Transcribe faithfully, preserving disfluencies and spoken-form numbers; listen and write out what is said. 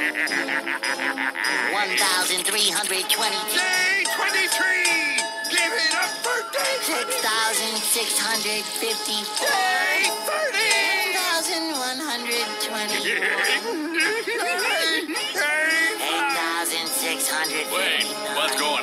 one thousand three hundred twenty. Day twenty-three! Give it up for day six thousand six hundred fifty. Day thirty! ten thousand one hundred twenty-one. eight thousand six hundred fifty-nine. Wait, what's going